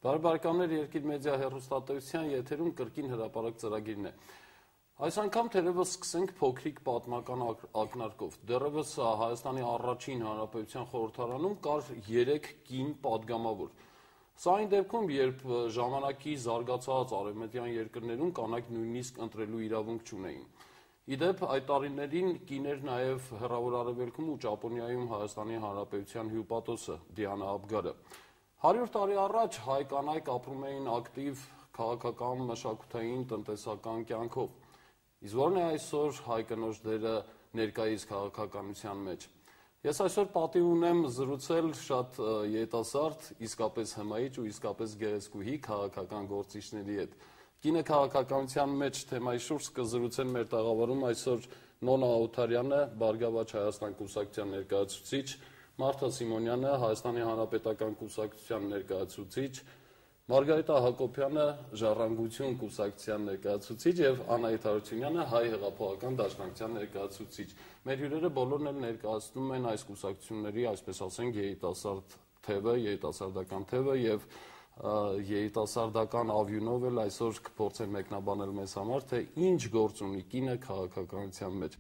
Բարեկամներ, Yerkir Media հեռուստատեսության եթերում կրկին հրապարակ ծրագիրն է։ Այս անգամ թերևս սկսենք փոքրիկ պատմական ակնարկով։ Դեռևս Հայաստանի առաջին հանրապետության խորհրդարանում կար 3 կին падգամավոր։ Սա այն դեպքում, երբ ժամանակի զարգացած արևմտյան երկրներում կանայք նույնիսկ ընտրելու իրավունք չունեին։ Իդեպ այդ տարիներին կիներ նաև Հեռավոր Արևելքում ու Ճապոնիայում Հայաստանի հանրապետության հյուպատոսը Դիանա Աբգարը։ 100 տարի առաջ հայ կանայք ապրում էին ակտիվ քաղաքական, մշակութային, տնտեսական կյանքով։ Իսկ ո՞րն է այսօր հայ կնոջ դերը ներկայիս քաղաքականության մեջ։ Ես այսօր պատիվ ունեմ զրուցել շատ երիտասարդ, իսկապես հմայիչ ու իսկապես գեղեցկուհի քաղաքական գործիչների հետ։ Կինը քաղաքականության մեջ թեմայի շուրջ կզրուցեն մեր տաղավարում այսօր Նոնա Օտարյանը, Բարգավաճ Հայաստան կուսակցության ներկայացուցիչ, Marta Simonyan, Հայաստանի Հանրապետական կուսակցության ներկայացուցիչ, Margarita Hakobyan, Ժառանգություն կուսակցության ներկայացուցիչ եւ Anahit Harutunyանը, Հայ հեղափոխական դաշնակցության ներկայացուցիչ։ Մեր հյուրերը բոլորն էլ ներկայացնում են այս կուսակցությունների, այսպես ասենք, երիտասարդ թևը, երիտասարդական թևը եւ երիտասարդական ավյունով էլ այսօր կփորձեն մեկնաբանել մեզ համար, թե ինչ գործ ունի կինը քաղաքականության մեջ։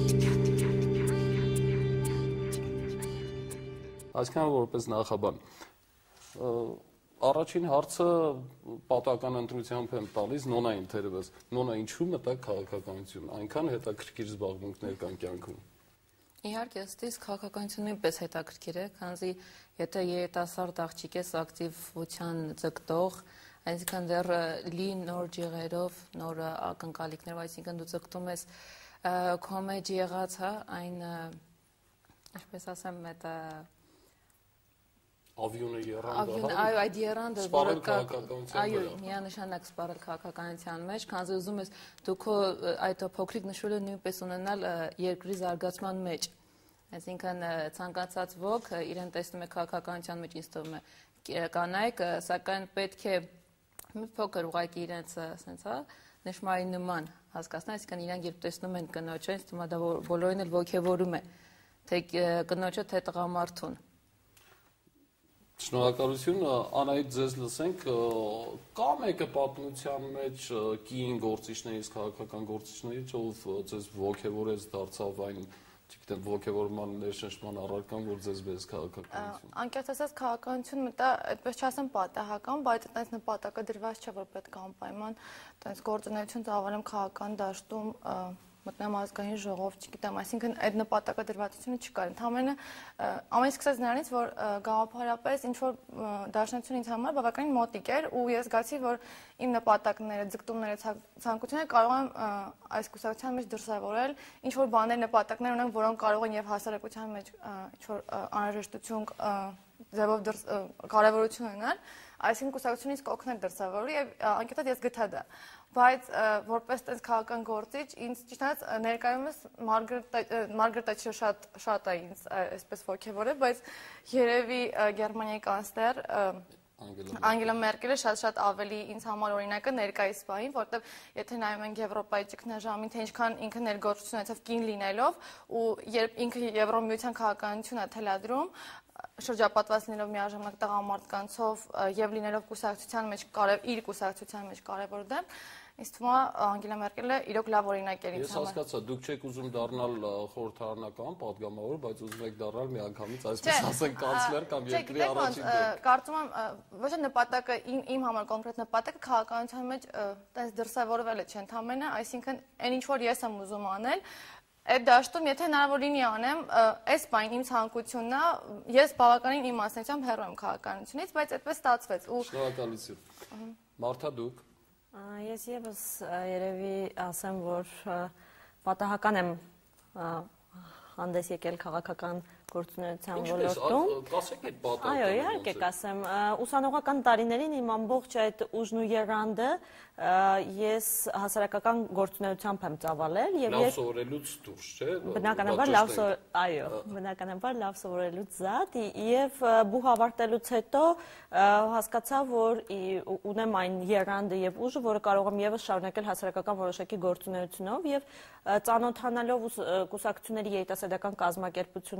Այսքան որպես նախաբան։ Առաջին հարցը պատահական ընտրությամբ եմ տալիս Նոնային թերևս։ Նոնա, ինչու մտաք քաղաքականություն, այնքան հետաքրքիր զբաղմունքներ կան կյանքում։ Իհարկե, ըստ քաղաքականությունը նույնպես հետաքրքիր է, քանզի եթե երիտասարդ աղջիկ ես ակտիվության ձգտող, այսինքն դեռ լի նոր ջիղերով, նոր ակնկալիքներով, այսինքն դու ձգտում ես քո մեջ եղած, այն, ինչպես ասեմ, այդ Ավյունը եռանդը, այո, այդ եռանդը, որը այո, միանշանակ սպառել քաղաքականության մեջ, քանզի ուզում ես դու քո այդ փոքրիկ նշույլը նույնպես ունենալ երկրի զարգացման մեջ։ Այսինքն ցանկացած ոք իրեն տեսնում է քաղաքականության մեջ, ինձ թվում է կանայք, սակայն պետք է մի փոքր ուղղակի իրենց, ասենց, նշմարի նման հասկացնել, այսինքն իրանք երբ տեսնում են կնոջը, ինձ թվում է դա բոլորին էլ ոգևորում է, թե կնոջը, թե տղամարդուն։ Շնորհակալություն, Անահիտ, ձեզ լսենք, կա մեկը պատմության մեջ կին գործիչներից, քաղաքական գործիչներից, ով ձեզ ոգևորեց, դարձավ այն, չգիտեմ, ոգևորման ներշնչման առարկան, որ ձեզ բերեց քաղաքականություն։ Անկեղծ ասած, քաղաքականություն մտա, այդպես չասեմ պատահական, բայց այդպես նպատակը դրված չէ, որ պետք է անպայման այդպես գործունեություն ծավալեմ քաղաքական դաշտում մտնեմ ազգային ժողով, չգիտեմ, այսինքն այդ նպատակը դրվածությունը չկար։ Ընդհանրապես ամեն սկսած նրանից, որ գաղափարապես ինչ որ դաշնություն ինձ համար բավականին մոտիկ էր ու ես զգացի, որ իմ նպատակները, ձգտումները, ցանկությունները կարող եմ այս կուսակցության մեջ դրսևորել, ինչ որ բաներ, նպատակներ ունեմ, որոնք կարող են եւ հասարակության մեջ ինչ որ անհրաժեշտություն ձևով կարևորություն ունենալ, այսինքն կուսակցությունից կօգնել դրսևորել եւ անկեղծ ես գտա դա։ Բայց որպես տես քաղաքական գործիչ ինձ ճիշտ ասած ներկայումս Margarita շատ է ինձ այսպես ոգևորել, բայց երևի Գերմանիայի կանցլեր Անգելա Մերկելը շատ ավելի ինձ համար օրինակ է ներկայիս պահին, որտեղ եթե նայում ենք Եվրոպայի ճգնաժամին, թե ինչքան ինքը ներգործություն ունեցավ կին լինելով ու երբ ինքը Եվրոմիության քաղաքականություն է թելադրում, շրջապատված լինելով միաժամանակ տղամարդկանցով եւ լինելով կուսակցության մեջ իր կուսակցության մեջ կարևոր դեմ, ինձ թվում է Անգելա Մերկելը իրոք լավ օրինակ էր ինձ համար։ Ես հասկացա, դուք չեք ուզում դառնալ խորհրդարանական падգամավոր, բայց ուզում եք դառնալ միանգամից, այսպես ասենք, կանցլեր կամ երկրի առաջին դեպք։ Կարծում եմ, ոչ թե նպատակը իմ համար կոնկրետ նպատակը քաղաքականության մեջ տես դրսևորվելը չէ, ընդհանրապես, այսինքն այն ինչ որ ես եմ ուզում անել, այդ դաշտում, եթե հնարավոր լինի անեմ, այս բան իմ ցանկությունն է, ես բավականին իմ մասնությամբ հեռու եմ քաղաքականությունից, բայց այդպես ստացվեց ու Շնորհակալություն։ Մարթա, դուք։ Ես եւս երևի ասեմ, որ պատահական եմ հանդես եկել քաղաքական գործունեության ոլորտում։ Ասեք այդ պատահական։ Այո, իհարկե կասեմ, ուսանողական տարիներին իմ ամբողջ այդ ուժն ու եռանդը ես հասարակական գործունեությամբ եմ ծավալել եւ լավ սովորելուց դուրս, չէ՞։ Բնականաբար լավ սովորելուց զատ եւ բուհ ավարտելուց հետո հասկացա, որ ունեմ այն եռանդը եւ ուժը, որը կարող եմ եւս շարունակել հասարակական որոշակի գործունեությունով եւ ծանոթանալով կուսակցությունների երիտասարդական կազմակերպություններին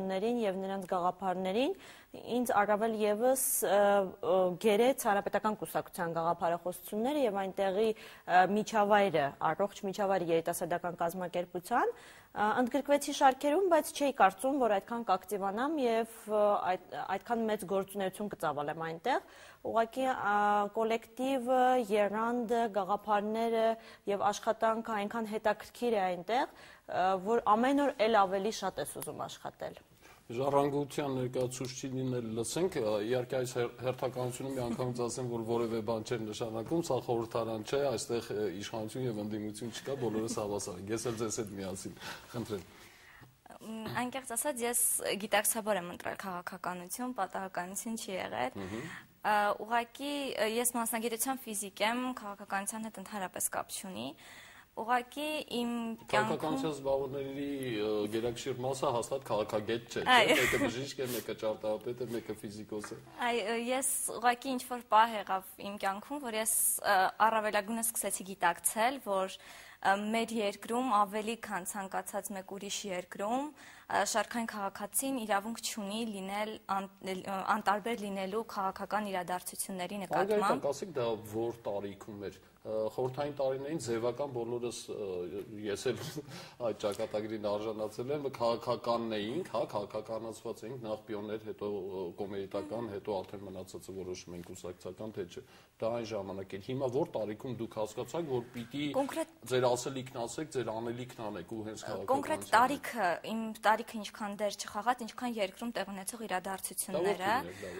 եւ նրանց գաղափարներին, ինձ առավել եւս գերեց հանրապետական կուսակցության գաղափարախոսությունները եւ այնտեղի միջավայրը, առողջ միջավայրը երիտասարդական կազմակերպության ընդգրկվեցի շարքերում, բայց չէի կարծում, որ այդքան կակտիվանամ եւ այդքան մեծ գործունեություն կծավալեմ այնտեղ։ Ուղղակի կոլեկտիվը, եռանդը, գաղափարները եւ աշխատանքը այնքան հետաքրքիր է այնտեղ, որ ամեն օր էլ ավելի շատ ես ուզում աշխատել։ Ժառանգության ներկայացուցիչին լսենք, իհարկե այս հերթականությունը մի անգամից ասեմ, որ որևէ բան չէր նշանակում, սա խորհրդարան չէ, այստեղ իշխանություն եւ ընդդիմություն չկա, բոլորս հավասար ենք։ Ես էլ ձեզ հետ միասին, խնդրեմ։ Անկեղծ ասած, ես գիտակցաբար եմ ընտրել քաղաքականություն, պատահականություն չի եղել։ Ուղղակի ես մասնագիտությամբ ֆիզիկ եմ, քաղաքականության հետ ընդհանրապես կապ չունի։ Ուղղակի իմ քաղաքականության զբաղողների գերակշիռ մասը հաստատ քաղաքագետ չէ, մեկը բժիշկ է, մեկը ճարտարապետ է, մեկը ֆիզիկոս է։ Ես ուղղակի ինչ-որ պահ եղավ իմ կյանքում, որ ես առավելագույնս սկսեցի գիտակցել, որ մեր երկրում ավելի քան ցանկացած մեկ ուրիշ երկրում շարքային քաղաքացին իրավունք չունի լինել անտարբեր լինելու քաղաքական իրադարձությունների նկատմամբ։ Ասեք դա որ տարիքում էր։ Խորհրդային տարիներին ձևական բոլորս ես էլ այդ ճակատագրին արժանացել եմ, քաղաքականն էինք, հա, քաղաքականացված էինք, նախ պիոներ, հետո կոմերիտական, հետո արդեն մնացածը որոշում ենք կուսակցական, թե չէ։ Դա այն ժամանակ էր։ Հիմա որ տարիքում դուք հասկացաք, որ պիտի ձեր ասելիքն ասեք, ձեր անելիքն անեք ու հենց քաղաքականություն։ Կոնկրետ տարիքը, իմ տարիքը ինչքան դեռ չխաղաց, ինչքան երկրում տեղ ունեցող իրադարձությունները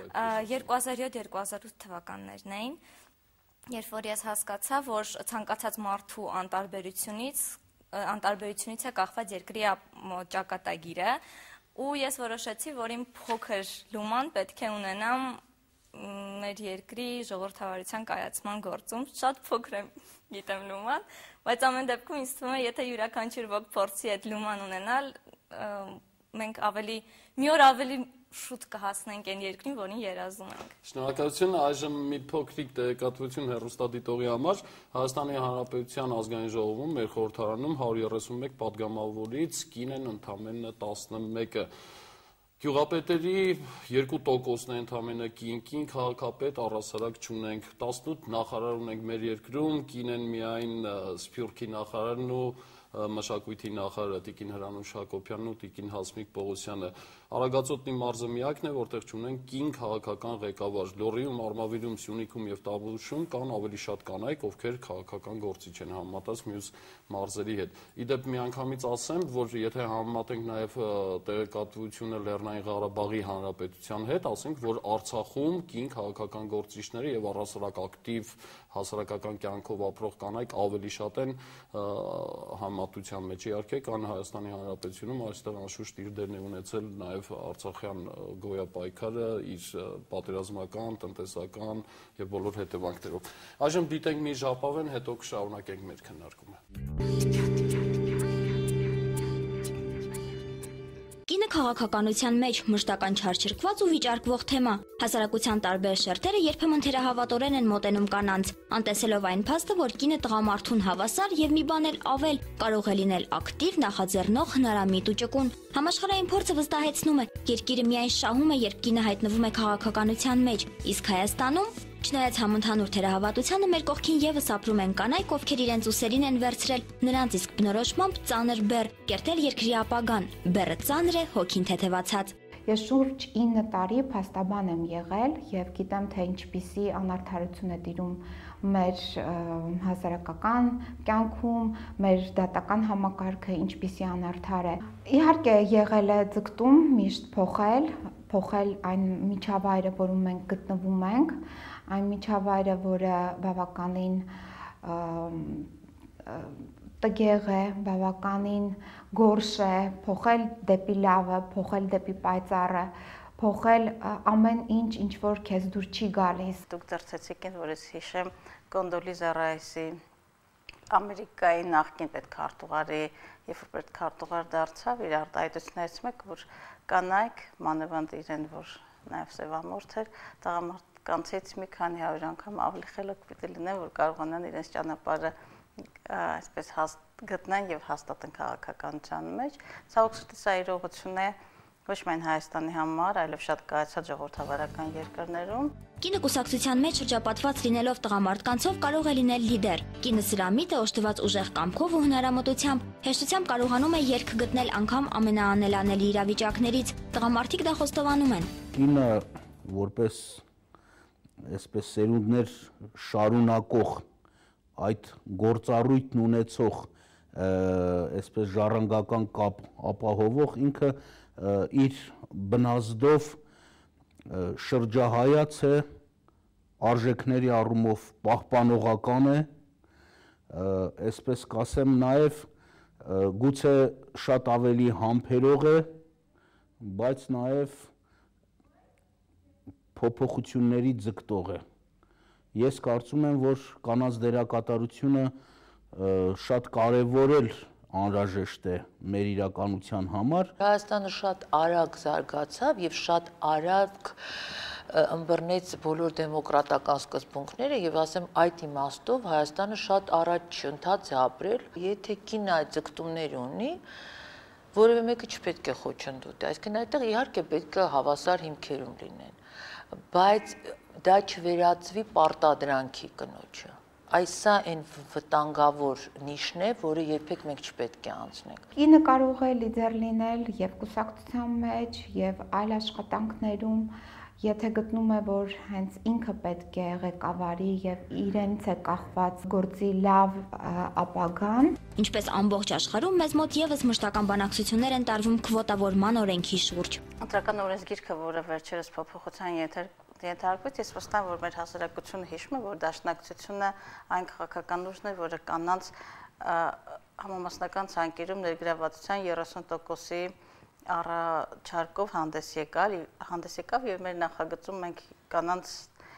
2007-2008 թվականներն էին, երբ որ ես հասկացա, որ ցանկացած մարդու անտարբերությունից է կախված երկրի ճակատագիրը, ու ես որոշեցի, որ իմ փոքր լուման պետք է ունենամ մեր երկրի ժողովրդավարության կայացման գործում, շատ փոքր եմ գիտեմ լուման, բայց ամեն դեպքում ինձ թվում է, եթե յուրաքանչյուր ոք փորձի այդ լուման ունենալ, մենք մի օր ավելի շուտ կհասնենք այն երկրին, որին երազում ենք։ Շնորհակալություն, այժմ մի փոքրիկ տեղեկատվություն հեռուստադիտողի համար։ Հայաստանի Հանրապետության ազգային ժողովում մեր խորհրդարանում 131 падգամավորից կին են ընդամենը 11-ը։ Գյուղապետերի 2%-ն է ընդամենը կին քաղաքապետ առհասարակ չունենք, 18 նախարար ունենք մեր երկրում, կին են միայն Սփյուռքի նախարարն ու մշակույթի նախարարը Տիկին Hrayր Hakobyanն ու Տիկին Հասմիկ Պողոսյանը։ Արագածոտնի մարզը միակն է, որտեղ չունեն կին քաղաքական ղեկավար։ Լոռիում, Արմավիրում, Սյունիքում եւ Տավուշում կան ավելի շատ կանայք, ովքեր քաղաքական գործիչ են համեմատած մյուս մարզերի հետ։ Իդեպ միանգամից ասեմ, որ եթե համեմատենք նաեւ տեղեկատվությունը Լեռնային Ղարաբաղի Հանրապետության հետ, ասենք, որ Արցախում կին քաղաքական գործիչները եւ առհասարակ ակտիվ հասարակական կյանքով ապրող կանայք ավելի շատ են համատության մեջ։ Իհարկե կան Հայաստանի Հանրապետությունում այստեղ անշուշտ իր դերն է ունեցել նաև Արցախյան գոյապայքարը իր պատերազմական, տնտեսական եւ բոլոր հետևանքներով։ Այժմ դիտենք մի ժապավեն, հետո կշարունակենք մեր քննարկումը։ Կինը քաղաքականության մեջ մշտական չարչրկված ու վիճարկվող թեմա։ Հասարակության տարբեր շերտերը երբեմն թերահավատորեն են մոտենում կանանց, անտեսելով այն փաստը, որ կինը տղամարդուն հավասար եւ մի բան էլ ավել կարող է լինել ակտիվ, նախաձեռնող, հնարամիտ ու ճկուն։ Համաշխարհային փորձը վստահեցնում է, երկիրը միայն շահում է, երբ կինը հայտնվում է քաղաքականության մեջ, իսկ Հայաստանում Չնայած համընդհանուր թերահավատությանը մեր կողքին եւս ապրում են կանայք, ովքեր իրենց ուսերին են վերցրել նրանց իսկ բնորոշմամբ ծանր բեռ, կերտել երկրի ապագան։ Բեռը ծանր է, հոգին թեթևացած։ Ես շուրջ 9 տարի փաստաբան եմ եղել եւ գիտեմ, թե ինչպիսի անարդարություն է տիրում մեր հասարակական կյանքում, մեր դատական համակարգը ինչպիսի անարդար է։ Իհարկե եղել է ձգտում միշտ փոխել այն միջավայրը, որում մենք գտնվում ենք, այն միջավայրը, որը բավականին տգեղ է, բավականին գորշ է, փոխել դեպի լավը, փոխել դեպի պայծառը, փոխել ամեն ինչ որ քեզ դուր չի գալիս։ Դուք դարձեցիք ինձ, որ ես հիշեմ Կոնդոլիզա Ռայսի Ամերիկայի նախկին պետքարտուղարի, երբ որ պետքարտուղար դարձավ, իր արտահայտություններից մեկը, որ կանայք, մանավանդ իրեն, որ նաև սևամորթ էր, տղամարդկանցից մի քանի 100 անգամ ավելի խելոք պիտի լինեն, որ կարողանան իրենց ճանապարհը այսպես գտնեն եւ հաստատեն քաղաքականության մեջ։ Ցավոք սրտի սա իրողություն է ոչ միայն Հայաստանի համար, այլև շատ կայացած ժողովրդավարական երկրներում։ Կինը կուսակցության մեջ շրջապատված լինելով տղամարդկանցով կարող է լինել լիդեր։ Կինը սրամիտ է, օժտված ուժեղ կամքով ու հնարամտությամբ, հեշտությամբ կարողանում է երկ գտնել անգամ ամենաանելանելի իրավիճակներից։ Տղամարդիկ դա խոստովանում են։ Կինը որպես այսպես սերունդներ շարունակող այդ գործառույթն ունեցող այսպես ժառանգական կապ ապահովող ինքը իր բնազդով շրջահայաց է, արժեքների առումով պահպանողական է, այսպես կասեմ նաև գուցե շատ ավելի համբերող է, բայց նաև փոփոխությունների ձգտող է։ Ես կարծում եմ, որ կանանց դերակատարությունը շատ կարևորել անհրաժեշտ է մեր իրականության համար։ Հայաստանը շատ արագ զարգացավ եւ շատ արագ ըմբռնեց բոլոր դեմոկրատական սկզբունքները եւ ասեմ այդ իմաստով Հայաստանը շատ առաջ ընթաց է ապրել։ Եթե կինը այդ ձգտումներ ունի, որևէ մեկը չպետք է խոչընդոտի, այսինքն այդտեղ իհարկե պետք է հավասար հիմքերում լինեն, բայց դա չվերածվի պարտադրանքի կնոջը։ Այս սա այն վտանգավոր նիշն է, որը երբեք մենք չպետք է անցնենք։ Կինը կարող է լիդեր լինել եւ կուսակցության մեջ եւ այլ աշխատանքներում, եթե գտնում է, որ հենց ինքը պետք է ղեկավարի եւ իրենից է կախված գործի լավ ապագան։ Ինչպես ամբողջ աշխարհում մեզ մոտ եւս մշտական բանակցություններ են տարվում քվոտավորման օրենքի շուրջ։ Ընտրական օրենսգիրքը, որը վերջերս փոփոխության ենթարկվեց, ես վստահ եմ, որ մեր հասարակությունը հիշում է, որ դաշնակցությունը այն քաղաքական ուժն է, որը կանանց համամասնական ցանկերում ներգրավվածության 30%-ի առաջարկով հանդես եկավ եւ մեր նախագծում մենք կանանց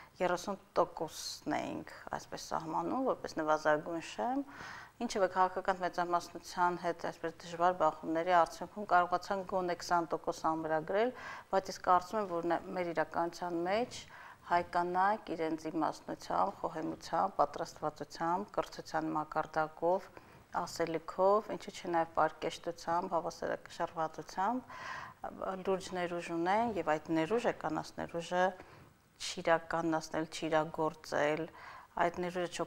30%-ն էինք այսպես սահմանում, որպես նվազագույն շեմ, ինչը քաղաքական մեծամասնության հետ այսպես դժվար բախումների արդյունքում կարողացան գոնե 20% ամրագրել, բայց ես կարծում եմ, որ մեր իրականության մեջ հայ կանայք իրենց իմաստնությամբ, խոհեմությամբ, պատրաստվածությամբ, կրթության մակարդակով, ասելիքով, ինչու՞ չէ նաև պարկեշտությամբ, հավասարակշռվածությամբ լուրջ ներուժ ունեն եւ այդ ներուժը կանանց ներուժը չիրականացնել, չիրագործել, այդ ներուժը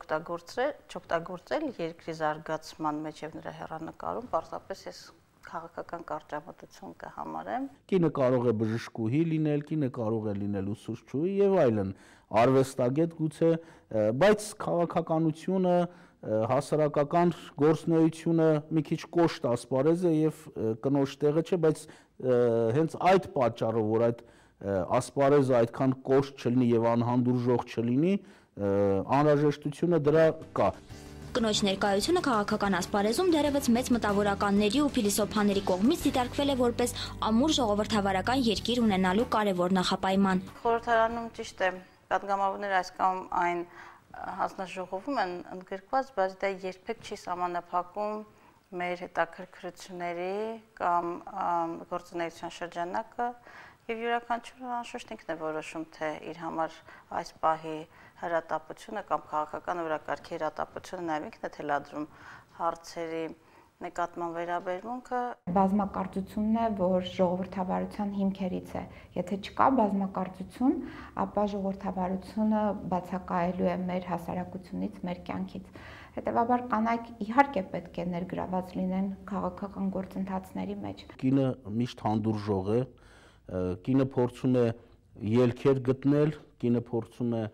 չօգտագործել երկրի զարգացման մեջ եւ նրա հեռանկարում, պարզապես ես քաղաքական կարճամտություն կհամարեմ։ Կինը կարող է բժշկուհի լինել, կինը կարող է լինել ուսուցչուհի եւ այլն, արվեստագետ գուցե, բայց քաղաքականությունը, հասարակական գործունեությունը մի քիչ կոշտ ասպարեզ է եւ կնոջ տեղը չէ, բայց հենց այդ պատճառով, որ այդ ասպարեզը այդքան կոշտ չլինի եւ անհանդուրժող չլինի, անհրաժեշտությունը դրա կա։ Կնոջ ներկայությունը քաղաքական ասպարեզում դեռևս մեծ մտավորականների ու փիլիսոփաների կողմից դիտարկվել է որպես ամուր ժողովրդավարական երկիր ունենալու կարևոր նախապայման։ Խորհրդարանում ճիշտ է, պատգամավորները այս կամ այն հանձնաժողովում են ընդգրկված, բայց դա երբեք չի սահմանափակում մեր հետաքրքրությունների կամ գործունեության շրջանակը եւ յուրաքանչյուրը անշուշտ ինքն է որոշում, թե իր համար այս պահի հրատապությունը կամ քաղաքական օրակարգի հրատապությունը նաեւ ինքն է թելադրում հարցերի նկատման վերաբերմունքը։ Բազմակարծությունն է, որ ժողովրդավարության հիմքերից է։ Եթե չկա բազմակարծություն, ապա ժողովրդավարությունը բացակայելու է մեր հասարակությունից, մեր կյանքից։ Հետևաբար կանայք իհարկե պետք է ներգրաված լինեն քաղաքական գործընթացների մեջ։ Կինը միշտ հանդուրժող է, կինը փորձում է ելքեր գտնել, կինը փորձում է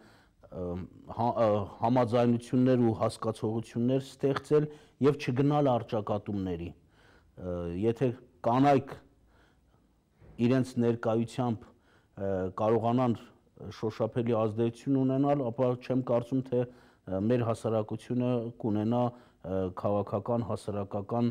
համաձայնություններ ու հասկացողություններ ստեղծել եւ չգնալ առճակատումների։ Եթե կանայք իրենց ներկայությամբ կարողանան շոշափելի ազդեցություն ունենալ, ապա չեմ կարծում, թե մեր հասարակությունը կունենա քաղաքական, հասարակական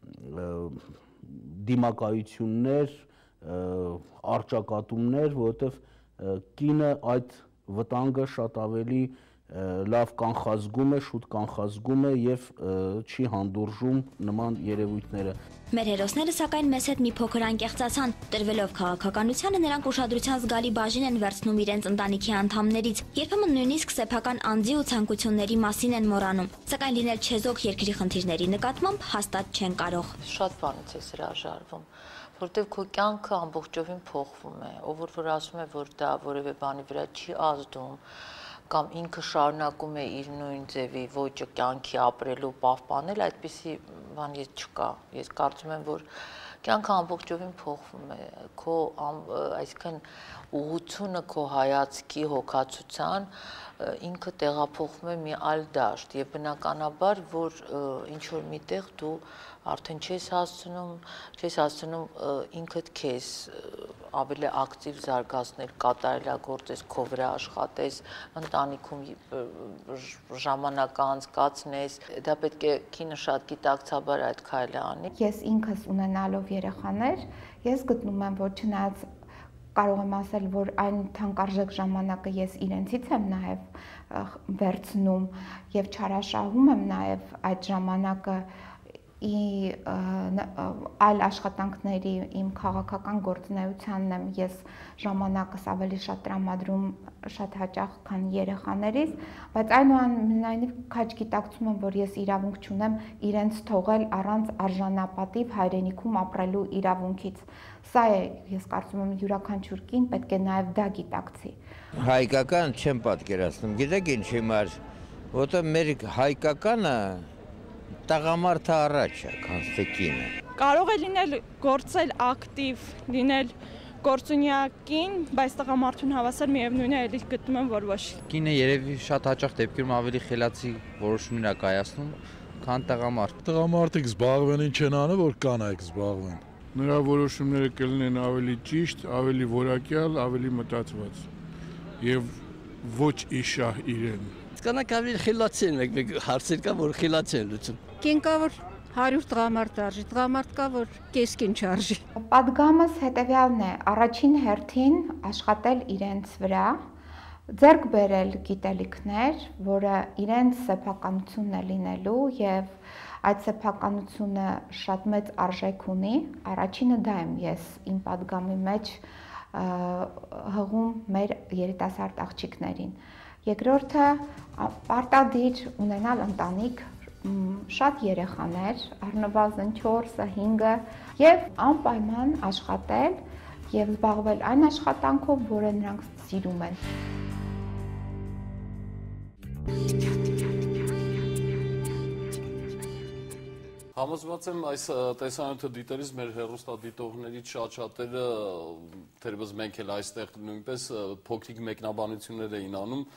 դիմակայություններ, առճակատումներ, որովհետև կինը այդ վտանգը շատ ավելի լավ կանխազգում է, շուտ կանխազգում է եւ չի հանդուրժում նման երևույթները։ Մեր հերոսները սակայն մեզ հետ մի փոքր անկեղծացան, տրվելով քաղաքականությանը նրանք ուշադրության զգալի բաժին են վերցնում իրենց ընտանիքի անդամներից, երբեմն նույնիսկ սեփական անձի ու ցանկությունների մասին են մոռանում, սակայն լինել չեզոք երկրի խնդիրների նկատմամբ հաստատ չեն կարող։ Շատ բանից է հրաժարվում, Որտեվ քո կյանքը ամբողջովին փոխվում է, ով որ ասում է, որ դա որևէ բանի վրա չի ազդում, կամ ինքը շարունակում է իր նույն ձևի ոճը կյանքի ապրելու պահպանել, այդպիսի բան չկա։ Ես կարծում եմ, որ կյանքը ամբողջովին փոխվում է, քո այսինքն ուղղությունը քո հայացքի հոգացության ինքը տեղափոխվում է մի այլ դաշտ եւ բնականաբար որ ինչ որ միտեղ դու արդեն չես հասցնում ինքդ քեզ ավելի ակտիվ զարգացնել, կատարելագործես, քո վրա աշխատես, ընտանիքում ժամանակ անցկացնես, դա պետք է կինը շատ գիտակցաբար այդ քայլը անի։ Ես ինքս ունենալով երեխաներ, ես գտնում եմ, որ չնայած կարող եմ ասել, որ այն թանկարժեք ժամանակը ես իրենցից եմ նաև վերցնում եւ չարաշահում եմ նաև այդ ժամանակը այլ աշխատանքների իմ քաղաքական գործունեությանն եմ ես ժամանակս ավելի շատ տրամադրում շատ հաճախ քան երեխաներից, բայց այնուամենայնիվ քաջ գիտակցում եմ, որ ես իրավունք չունեմ իրենց թողել առանց արժանապատիվ հայրենիքում ապրելու իրավունքից։ Սա է, ես կարծում եմ, յուրաքանչյուր կին պետք է նաև դա գիտակցի։ Հայկական չեմ պատկերացնում, գիտեք ինչ հիմար, որտեղ մեր հայկականը տղամարդը առաջ է, քան թե կինը։ Կարող է լինել գործել ակտիվ, լինել գործունեակին, բայց տղամարդուն հավասար միևնույն է, էլի գտնում եմ, որ ոչ։ Կինը երևի շատ հաճախ դեպքերում ավելի խելացի որոշումներ է կայացնում, քան տղամարդ։ Տղամարդիկ զբաղվեն ինչ են անում, որ կանայք զբաղվեն։ Նրա որոշումները կլինեն ավելի ճիշտ, ավելի որակյալ, ավելի մտածված եւ ոչ իշահ իրեն։ Կանայք ավելի խելացի են, մեկ հարցեր կա, որ խելացի են լուծում։ Կին կա, որ 100 տղամարդ արժի, տղամարդ կա, որ կեսկին չարժի։ Պատգամս հետևյալն է, առաջին հերթին աշխատել իրենց վրա, ձեռք բերել գիտելիքներ, որը իրենց սեփականությունն է լինելու եւ այդ սեփականությունը շատ մեծ արժեք ունի, առաջինը դա եմ ես իմ պատգամի մեջ հղում մեր երիտասարդ աղջիկներին։ Երկրորդը պարտադիր ունենալ ընտանիք, շատ երեխաներ, առնվազն 4-ը, 5-ը եւ անպայման աշխատել եւ զբաղվել այն աշխատանքով, որը նրանք սիրում են։ Համոզված եմ այս տեսանյութը դիտելիս մեր հեռուստադիտողներից շատ-շատերը, թերևս մենք էլ այստեղ նույնպես փոքրիկ մեկնաբանություններ էին անում,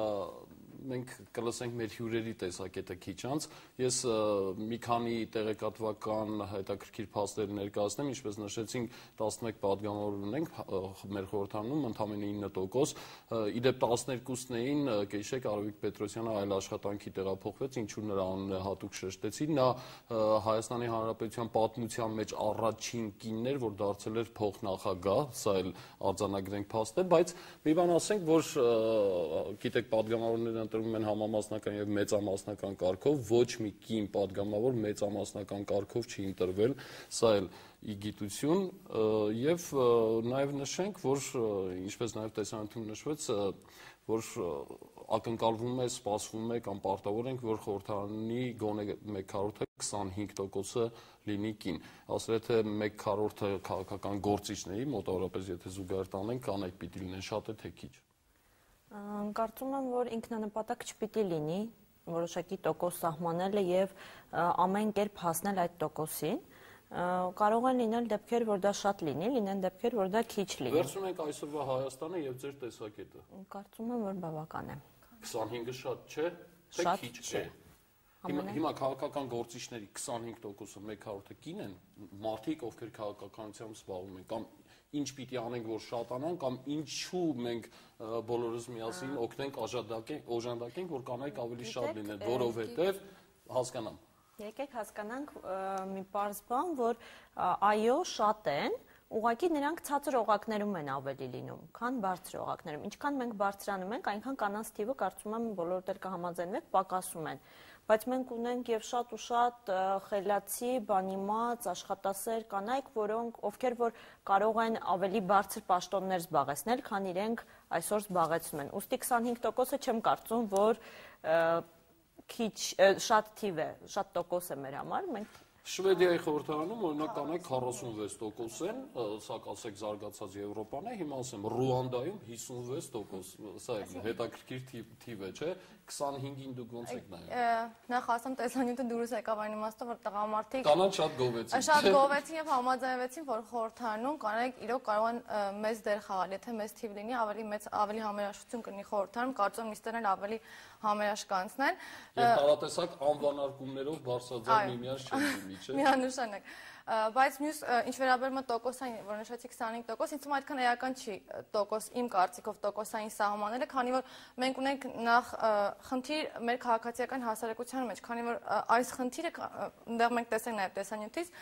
մենք կլսենք մեր հյուրերի տեսակետը քիչ անց։ Ես մի քանի տեղեկատվական հետաքրքիր փաստեր ներկայացնեմ, ինչպես նշեցինք, 11 պատգամավոր ունենք մեր խորհրդանում, ընդամենը 9%, իդեպ 12-ն էին, կհիշեք, Արևիկ Պետրոսյանը այլ աշխատանքի տեղափոխվեց, ինչու նրա անունը հատուկ շեշտեցի, նա Հայաստանի Հանրապետության պատմության մեջ առաջին կինն էր, որ դարձել էր փոխնախագահ, սա էլ արձանագրենք փաստ է, բայց մի բան ասենք, որ գիտեք, պատգամավորները ընտրվում են համամասնական եւ մեծամասնական կարգով, ոչ մի կին պատգամավոր մեծամասնական կարգով չի ընտրվել, սա էլ ի գիտություն եւ նաեւ նշենք, որ ինչպես նաեւ տեսանյութում նշվեց, որ ակնկալվում է, սպասվում է կամ պարտավոր ենք, որ խորհրդարանի գոնե 1/4-ը 25%-ը լինի կին։ Ասել թե 1/4-ը քաղաքական գործիչների, մոտավորապես եթե զուգահեռ տանենք, կանայք պիտի լինեն շատ է թե քիչ։ Կարծում եմ, որ ինքնանպատակ չպիտի լինի որոշակի տոկոս սահմանելը եւ ամեն կերպ հասնել այդ տոկոսին։ Կարող են լինել դեպքեր, որ դա շատ լինի, լինեն դեպքեր, որ դա քիչ լինի։ Վերցնում ենք այսօրվա Հայաստանը եւ ձեր տեսակետը։ Կարծում եմ, որ բավական է։ 25-ը շատ չէ, թե քիչ չէ։ Հիմա քաղաքական գործիչների 25%-ը 1/4-ը կին են, մարդիկ, ովքեր քաղաքականությամբ զբաղվում են, կամ ինչ պիտի անենք, որ շատանան, կամ ինչու մենք բոլորս միասին օգնենք օժանդակենք, որ կանայք ավելի շատ լինեն, որովհետև հասկանամ։ Եկեք հասկանանք մի պարզ բան, որ այո, շատ են, ուղղակի նրանք ցածր օղակներում են ավելի լինում, քան բարձր օղակներում։ Ինչքան մենք բարձրանում ենք, այնքան կանանց թիվը կարծում եմ բոլորդ էլ կհամաձայնվեք, պակասում են։ Բայց մենք ունենք եւ շատ ու շատ խելացի, բանիմաց, աշխատասեր կանայք, ովքեր որ կարող են ավելի բարձր պաշտոններ զբաղեցնել, քան իրենք այսօր զբաղեցնում են։ Ուստի 25%-ը չեմ կարծում, որ քիչ շատ թիվ է, շատ տոկոս է մեր համար, մենք Շվեդիայի խորհրդարանում օրինակ կանայք 46% են, սա ասեք զարգացած Եվրոպան է, հիմա ասեմ Ռուանդայում 56%, սա է հետաքրքիր թիվ է, չէ՞, 25-ին դուք ոնց եք նայում։ Նախ ասեմ տեսանյութը դուրս եկավ այն իմաստով, որ տղամարդիկ կանանց շատ գովեցին։ Շատ գովեցին եւ համաձայնվեցին, որ խորհրդարանում կանայք իրոք կարող են մեծ դեր խաղալ, եթե մեծ թիվ լինի, ավելի համերաշխություն կլինի խորհրդարանում, կարծում նիստերն ավելի համերաշխանցնեն։ Եվ տարատեսակ անվանարկումներով բարձրաձայն միմյանց չեն լինի, չէ՞։ Միանշանակ։ Բայց մյուս ինչ վերաբերում է տոկոսային, որ նշեցի 25%, ինձ թվում է այդքան էական չի տոկոս իմ կարծիքով տոկոսային սահմանները, քանի որ մենք ունենք նախ խնդիր մեր քաղաքացիական հասարակության մեջ, քանի որ այս խնդիրը այնտեղ մենք տեսենք նաև տեսանյութից,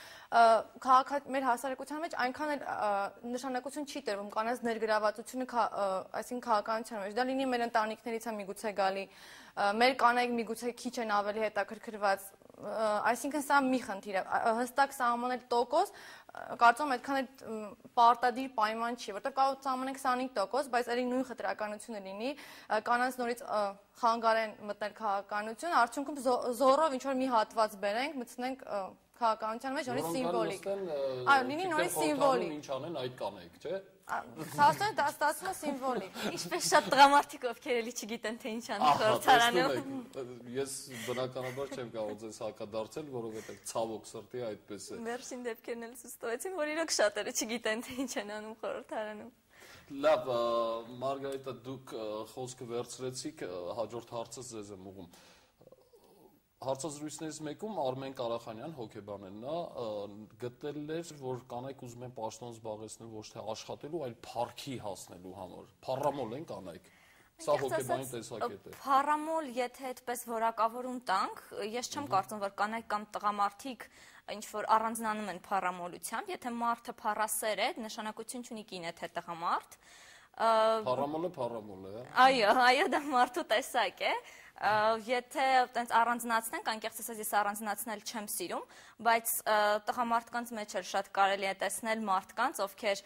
մեր հասարակության մեջ այնքան էլ նշանակություն չի տրվում կանանց ներգրավվածությունը, այսինքն քաղաքականության մեջ, դա լինի մեր ընտանիքներից է միգուցե գալի, մեր կանայք միգուցե քիչ են ավելի հետաքրքրված, այսինքն սա մի խնդիր է, հստակ սահմանել տոկոս, կարծում եմ այդքան էլ պարտադիր պայման չի, որտեղ կարող սահմանենք 25%, բայց ելի նույն խտրականությունը լինի, կանանց նորից խանգարեն մտնել քաղաքականություն, արդյունքում զորով ինչ-որ մի հատված բերենք, մտցնենք քաղաքականության մեջ նորից սիմվոլիկ։ Այո, լինի նորից սիմվոլիկ։ Ինչ անեն այդ կանայք, չէ՞։ Սասոն դա ստացվում է սիմվոլիկ։ Ինչպես շատ դրամատիկ ովքեր էլի չգիտեն թե ինչ անեն խորհրդարանում։ Ես բնականաբար չեմ կարող ձեզ հակադարձել, որովհետև ցավոք սրտի այդպես է։ Վերջին դեպքերն էլ ցույց տվեցին, որ իրոք շատերը չգիտեն թե ինչ են անում խորհրդարանում։ Լավ, Մարգարիտա, դուք խոսքը վերցրեցիք, հաջորդ հարցը ձեզ եմ ուղղում։ Հարցազրույցներից մեկում Արմեն Կարախանյան, հոգեբանն նա գտել էր, որ կանայք ուզում են պաշտոն զբաղեցնել ոչ թե աշխատելու, այլ փառքի հասնելու համար։ Փառամոլ են կանայք։ Սա հոգեբանի տեսակետ է։ Փառամոլ, եթե այդպես որակավորում տանք, ես չեմ կարծում, որ կանայք կամ տղամարդիկ ինչ որ առանձնանում են փառամոլությամբ, եթե մարդը փառասեր է, նշանակություն չունի կին է թե տղամարդ։ Փառամոլը փառամոլ է։ Այո, դա մարդու տեսակ է։ Եթե այտենց առանձնացնենք, անկեղծ ասած ես առանձնացնել չեմ սիրում, բայց տղամարդկանց մեջ էլ շատ կարելի է տեսնել մարդկանց, ովքեր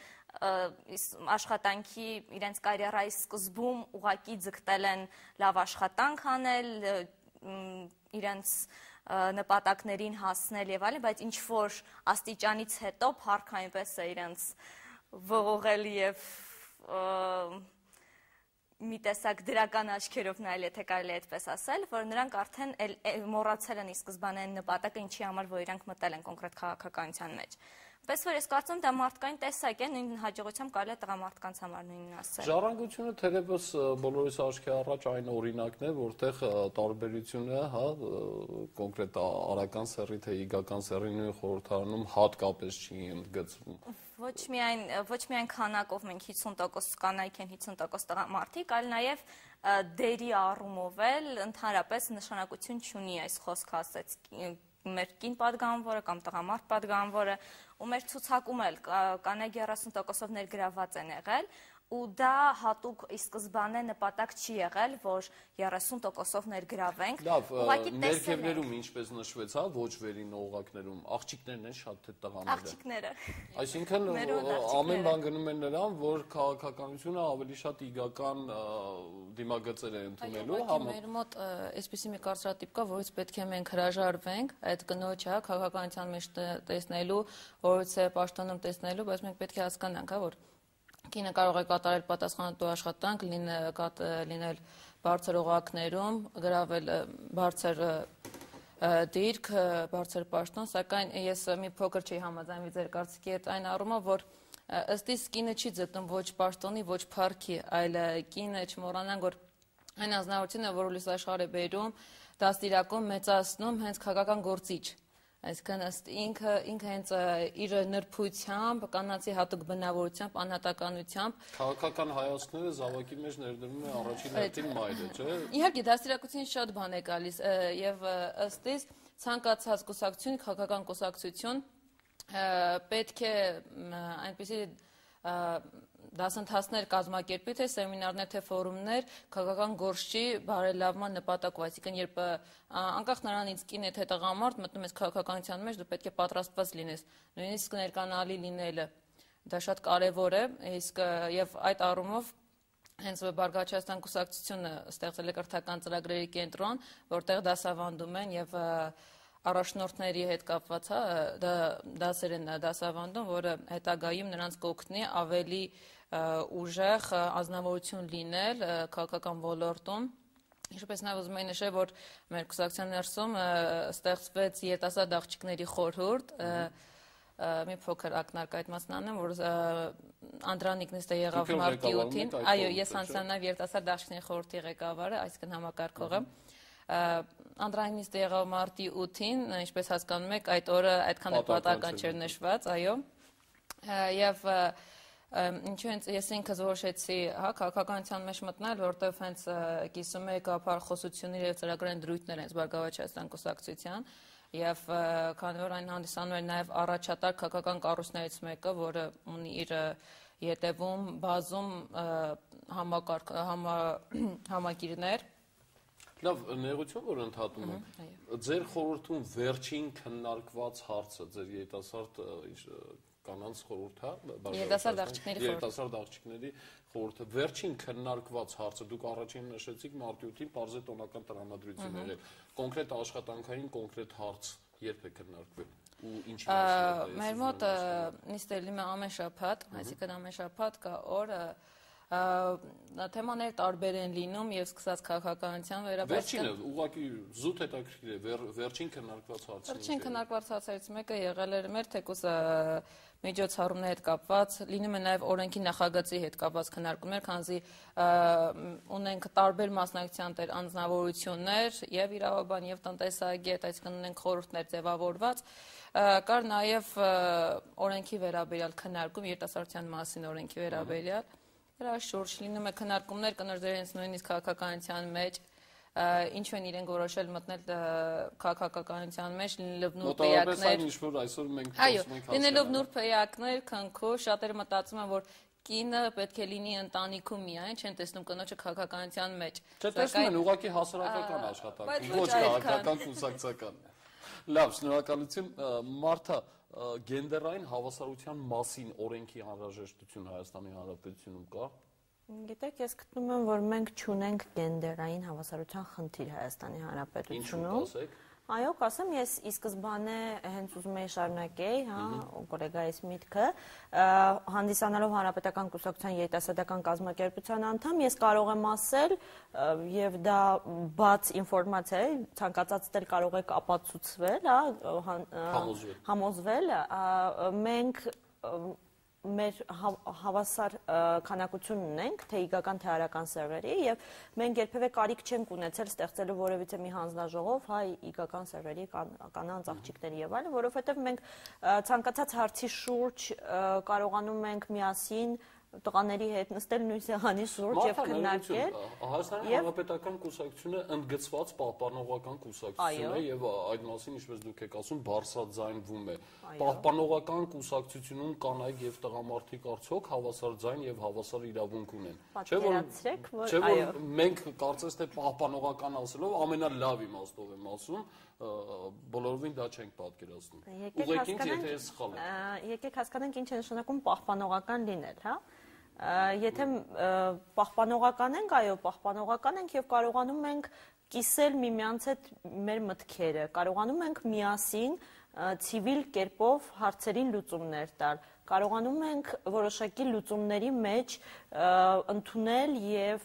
աշխատանքի իրենց կարիերայի սկզբում ուղակի ձգտել են լավ աշխատանք անել, իրենց նպատակներին հասնել եւ այլն, բայց ինչ որ աստիճանից հետո փառք այնպես է իրենց ողողել եւ մի տեսակ դրական աչքերով նայել, եթե կարելի է այդպես ասել, որ նրանք արդեն մոռացել են ի սկզբանե այն նպատակը, ինչի համար որ իրանք մտել են կոնկրետ քաղաքականության մեջ։ Պես որ ես կարծում դա մարդկային տեսակ է, նույն հաջողությամբ կարելի է տղամարդկանց համար նույնն ասել։ Ժառանգությունը թերևս բոլորիս աչքի առաջ այն օրինակն է, որտեղ տարբերությունը, հա, կոնկրետ արական սեռի թե իգական սեռի նույն խորհրդարանում հատկապես չի ընդգծվում։ Ոչ միայն քանակով մենք 50% կանայք են, 50% տղամարդիկ, այլ նաև դերի առումով էլ ընդհանրապես նշանակություն չունի այս խոսքը ասեց մեր կին պատգամավորը կամ տղամարդ պատգամավորը, ու մեր ցուցակում էլ կանայք 30%-ով ներգրավված են եղել, ու դա հատուկ ի սկզբանե նպատակ չի եղել, որ 30%-ով ներգրավենք։ Լավ, ներքևներում ինչպես նշվեց, հա, ոչ վերին օղակներում աղջիկներն են շատ թե տղաները։ Աղջիկները։ Այսինքն ամեն բան գնում է նրան, որ քաղաքականությունը ավելի շատ իգական դիմագծեր է ընդունելու, հա։ Մեր մոտ այսպեսի մի կարծրատիպ կա, որից պետք է մենք հրաժարվենք այդ կնոջը քաղաքականության մեջ տեսնելու, որից է պաշտոնում տեսնելու, բայց մենք պետք է հասկանանք, հա, որ կինը կարող է կատարել պատասխանատու աշխատանք, լինել բարձր օղակներում, գրավել բարձր դիրք, բարձր պաշտոն, սակայն ես մի փոքր չի համաձայնվի ձեր կարծիքի հետ այն առումով, որ ըստ իս կինը չի ձգտում ոչ պաշտոնի, ոչ փառքի, այլ կինը չմոռանանք, որ այն ազնվությունը, որ լույս աշխարհ է բերում, դաստիարակում, մեծացնում հենց քաղաքական գործիչ։ Այսինքն ըստ ինքը հենց իր նրբությամբ, կանացի հատուկ բնավորությամբ, անհատականությամբ քաղաքական հայացքները զավակի մեջ ներդրում է առաջին հերթին մայրը, չէ՞։ Իհարկե, դաստիարակությունից շատ բան է գալիս եւ ըստ իս ցանկացած կուսակցություն, քաղաքական կուսակցություն պետք է այնպեսի դասընթացներ կազմակերպի, թե սեմինարներ, թե ֆորումներ, քաղաքական գործի բարելավման նպատակով, այսինքն երբ անկախ նրանից կին է թե տղամարդ մտնում ես քաղաքականության մեջ, դու պետք է պատրաստված լինես, նույնիսկ ներկանալի լինելը, դա շատ կարևոր է, իսկ եւ այդ առումով հենց Բարգավաճ կուսակցությունը ստեղծել է կրթական ծրագրերի կենտրոն, որտեղ դասավանդում են եւ առաջնորդների հետ կապված, դասեր են դասավանդում, որը հետագայում նրանց կօգնի ավելի ուժեղ անձնավորություն լինել քաղաքական ոլորտում։ Ինչպես նաև ուզում եմ նշել, որ մեր կուսակցության ներսում ստեղծվեց երիտասարդ աղջիկների խորհուրդ, մի փոքր ակնարկ այդ մասն անեմ, որ Անդրանիկն ըստ եղավ մարտի 8-ին, այո, ես անցանավ երիտասարդ աղջիկների խորհրդի ղեկավարը, այսինքն համակարգողը։ Անդրանիկն ըստ եղավ մարտի 8-ին, ինչպես հասկանում եք, այդ օրը այդքան էլ պատահական չէր նշված, այո։ Եվ ինչու հենց ես ինքս որոշեցի քաղաքականության մեջ մտնել, որտեղ հենց կիսում էի գաղափարախոսությունների եւ ծրագրային դրույթներ հենց Բարգավաճ Հայաստան կուսակցության եւ քանի որ այն հանդիսանում էր նաեւ առաջատար քաղաքական կառույցներից մեկը, որը ունի իր ետևում բազում համակիրներ։ Լավ, նեղություն որ ընդհատում եմ։ Ձեր խորհրդում վերջին քննարկված հարցը ձեր երիտասարդ կանանց խորհուրդը, երիտասարդ աղջիկների խորհուրդը, վերջին քննարկված հարցը, դուք առաջին նշեցիք մարտի 8-ին պարզ է տոնական տրամադրություն եղել, կոնկրետ աշխատանքային կոնկրետ հարց երբ է քննարկվել ու ինչի մասին է։ Մեր մոտ նիստ է լինում ամեն շաբաթ, այսինքն ամեն շաբաթ կա օր, թեմաներ տարբեր են լինում եւ սկսած քաղաքականության վերջինը ուղղակի զուտ հետաքրքիր է վերջին քննարկված հարցը։ Վերջին քննարկված հարցերից մեկը եղել էր մեր թեկուզ միջոցառումների հետ կապված, լինում է նաև օրենքի նախագծի հետ կապված քննարկումներ, քանզի ունենք տարբեր մասնակցության անձնավորություններ եւ իրավաբան եւ տնտեսագետ, այսինքն ունենք խորհուրդներ ձևավորված, կար նաև օրենքի վերաբերյալ քննարկում, երիտասարդության մասին օրենքի վերաբերյալ, դրա շուրջ լինում է քննարկումներ կնոջ հենց նույնիսկ քաղաքականության մեջ, ինչու են իրենք որոշել մտնել քաղաքականության մեջ, լինելով նուրբ էակներ, լինելով նուրբ էակներ, քնքուշ, շատերը մտածում են, որ կինը պետք է լինի ընտանիքում միայն, չեն տեսնում կնոջը քաղաքականության մեջ։ Չէ, տեսնում են ուղղակի հասարակական աշխատանք, ոչ քաղաքական կուսակցական։ Լավ, շնորհակալություն, Մարթա, գենդերային հավասարության մասին օրենքի անհրաժեշտություն Հայաստանի Հանրապետությունում կա։ Գիտեք, ես գտնում եմ, որ մենք չունենք գենդերային հավասարության խնդիր Հայաստանի Հանրապետությունում։ Ինչու՞ կասեք։ Այո, կասեմ, ես ի սկզբանե հենց ուզում էի շարունակեի, գոլեգայիս միտքը, հանդիսանալով Հանրապետական կուսակցության երիտասարդական կազմակերպության անդամ, ես կարող եմ ասել, եւ դա բաց ինֆորմացիա է, ցանկացած դեր կարող եք ապացուցվել, համոզվել, մենք մեր հավասար քանակություն ունենք, թե իգական թե արական սերվերի եւ մենք երբևէ կարիք չենք ունեցել ստեղծելու որևիցե մի հանձնաժողով հայ իգական սերվերի կանանց աղջիկների եւ այլն, որովհետեւ մենք ցանկացած հարցի շուրջ կարողանում ենք միասին տղաների հետ նստել նույն սեղանի շուրջ եւ քննարկել։ Հայաստանի Հանրապետական կուսակցությունը ընդգծված պահպանողական կուսակցություն է եւ այդ մասին, ինչպես դուք եք ասում, բարձրաձայնվում է։ Պահպանողական կուսակցությունում կանայք եւ տղամարդիկ արդյոք հավասար ձայն եւ հավասար իրավունք ունեն։ Չէ՞ որ մենք կարծես թե պահպանողական ասելով ամենալավ իմաստով եմ ասում, բոլորովին դա չենք պատկերացնում։ Ուղղակի եթե ես սխալ եմ։ Եկեք հասկանանք ինչ է նշանակում պահպանողական լինել, հա։ Եթե պահպանողական ենք, այո, պահպանողական ենք եւ կարողանում ենք կիսել միմյանց հետ մեր մտքերը, կարողանում ենք միասին ցիվիլ կերպով հարցերին լուծումներ տալ, կարողանում ենք որոշակի լուծումների մեջ ընդունել եւ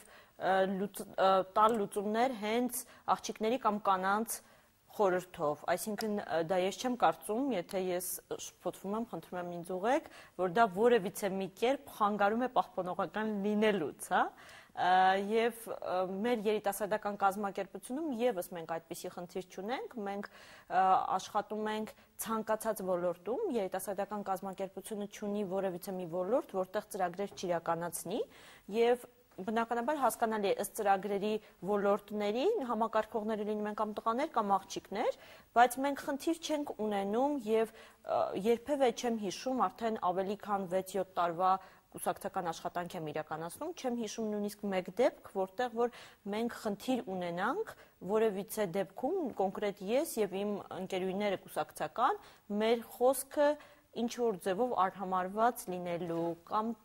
տալ լուծումներ հենց աղջիկների կամ կանանց խորհրդով, այսինքն դա ես չեմ կարծում, եթե ես շփոթվում եմ, խնդրում եմ ինձ ուղղեք, որ դա որևիցե մի կերպ խանգարում է պահպանողական լինելուց, հա, եւ մեր երիտասարդական կազմակերպությունում եւս մենք այդպիսի խնդիր չունենք, մենք աշխատում ենք ցանկացած ոլորտում, երիտասարդական կազմակերպությունը չունի որևիցե մի ոլորտ, որտեղ ծրագրեր չիրականացնի եւ բնականաբար հասկանալի է ըստ ծրագրերի ոլորտների համակարգողները լինում են կամ տղաներ կամ աղջիկներ, բայց մենք խնդիր չենք ունենում եւ երբևէ չեմ հիշում արդեն ավելի քան 6-7 տարվա կուսակցական աշխատանք եմ իրականացնում, չեմ հիշում նույնիսկ մեկ դեպք, որտեղ որ մենք խնդիր ունենանք որևիցե դեպքում կոնկրետ ես եւ իմ ընկերուհիները կուսակցական մեր խոսքը ինչ որ ձևով արհամարված լինելու կամ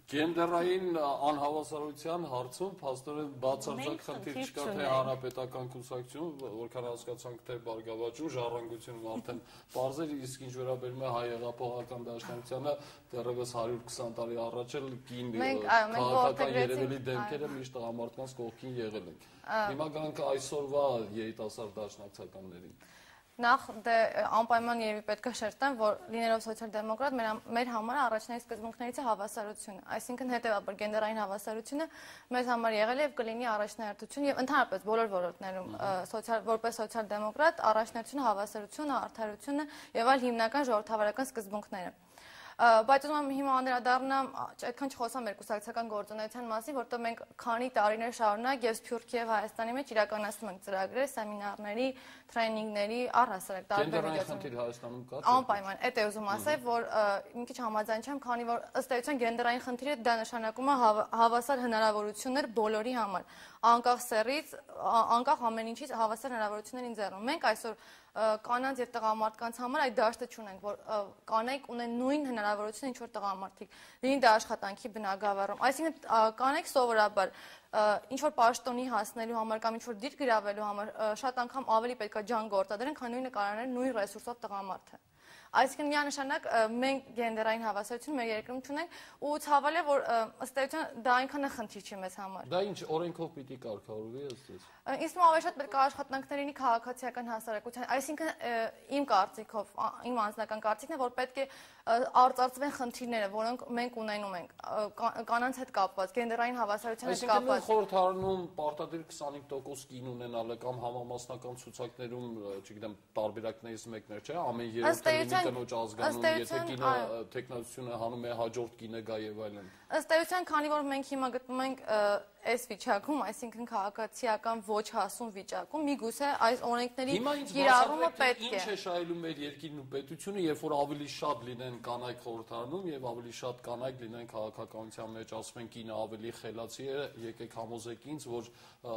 Գենդերային անհավասարության հարցում փաստորեն բացարձակ խնդիր չկա թե հանրապետական կուսակցություն, որքան հասկացանք թե Բարգավաճում ժառանգությունում արդեն բարձր, իսկ ինչ վերաբերում է հայ հեղափոխական դաշնակցությանը դեռևս 120 տարի առաջ էլ կին քաղաքական երևելի դեմքերը միշտ տղամարդկանց կողքին եղել են։ Հիմա գանք այսօրվա երիտասարդ դաշնակցականներին։ Նախ դե անպայման երևի պետք է շեշտեմ, որ լինելով սոցիալ-դեմոկրատ մեր համար առաջնային սկզբունքներից է հավասարությունը, այսինքն հետևաբար գենդերային հավասարությունը մեզ համար եղել է եւ կլինի առաջնահերթություն եւ ընդհանրապես բոլոր ոլորտներում որպես սոցիալ-դեմոկրատ առաջնահերթությունը հավասարությունը, արդարությունը եւ այլ հիմնական ժողովրդավարական սկզբունքները։ Բայց ուզում եմ հիմա անդրադառնամ, այդքան չխոսամ մեր կուսակցական գործունեության մասին, որտեղ մենք քանի տարիներ շարունակ եւ Սփյուռքի եւ Հայաստանի մեջ իրականացնում ենք ծրագրեր, սեմինարների, թրեյնինգների, առհասարակ տարբեր միջոցառումներ։ Անպայման, այդ է ուզում ասել, որ մի քիչ համաձայն չեմ, քանի որ ըստ էության գենդերային խնդիրը դա նշանակում է հավասար հնարավորություններ բոլորի համար, անկախ սեռից, անկախ ամեն ինչից հավասար հնարավորություններ ինձեռում։ Մենք այսօր կանանց եւ տղամարդկանց համար այդ դաշտը չունենք, որ կանայք ունեն նույն հնարավորությունը ինչ որ տղամարդիկ, լինի դա աշխատանքի բնագավառում, այսինքն կանայք սովորաբար ինչ որ պաշտոնի հասնելու համար կամ ինչ որ դիր գրավելու համար շատ անգամ ավելի պետք է ջան գործադրեն, քան նույնը կարողանալ նույն ռեսուրսով տղամարդը։ Այսինքն միանշանակ մենք գենդերային հավասարություն մեր երկրում չունենք ու ցավալ է որ ըստ էության դա այնքան է խնդիր չի մեզ համար։ Դա ինչ օրենքով պիտի կարգավորվի ըստ էս։ Իսկ ավելի շատ պետք է աշխատանքներ լինի քաղաքացիական հասարակության, այսինքն իմ կարծիքով, իմ անձնական կարծիքն է, որ պետք է արծարծվեն խնդիրները, որոնք մենք ունենում ենք կանանց հետ կապված, գենդերային հավասարության հետ կապված։ Այսինքն խորհրդարանում պարտադիր 25% կին ունենալը կամ համամասնական ցուցակներում, չգիտեմ, տարբերակներից մեկն է, չէ՞, ամեն երրորդը լինի կնոջ ազգանուն, եթե կինը տեխնացությունը հանում է հաջորդ կինը գա եւ այլն։ Ըստ էության, քանի որ մենք հիմա գտնվում ենք այս վիճակում, այսինքն քաղաքացիական ոչ հասուն վիճակում, միգուցե այս օրենքների կիրառումը պետք է։ Ինչ է շահելու մեր երկիրն ու պետությունը, երբ որ ավելի շատ լինեն կանայք խորհրդարանում եւ ավելի շատ կանայք լինեն քաղաքականության մեջ, ասում են կինը ավելի խելացի է, եկեք համոզեք ինձ, որ